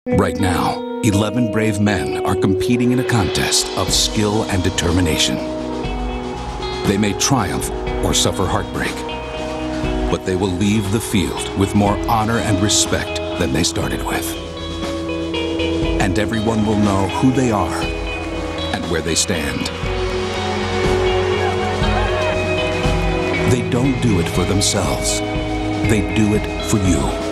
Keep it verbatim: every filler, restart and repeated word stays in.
Right now, eleven brave men are competing in a contest of skill and determination. They may triumph or suffer heartbreak, but they will leave the field with more honor and respect than they started with. And everyone will know who they are and where they stand. They don't do it for themselves. They do it for you.